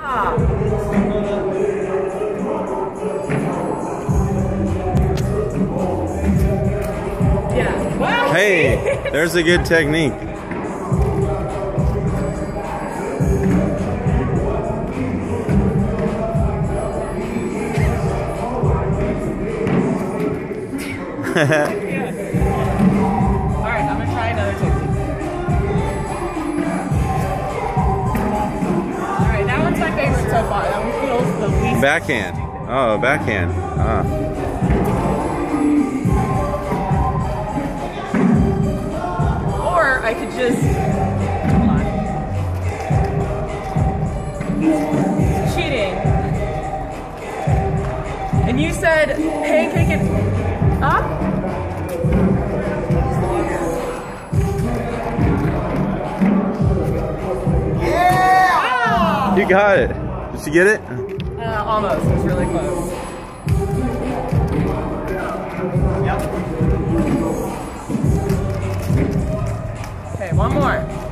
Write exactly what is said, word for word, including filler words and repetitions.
Ah. Yeah. Wow. Hey, there's a good technique. Yeah. Alright, I'm gonna try another technique. Alright, that one's my favorite so far. That one feels the least. Backhand. Oh, backhand. Ah. Or I could just. Come on. Cheating. And you said pancake it up? You got it. Did you get it? Uh, almost. It was really close. Yep. Okay, one more.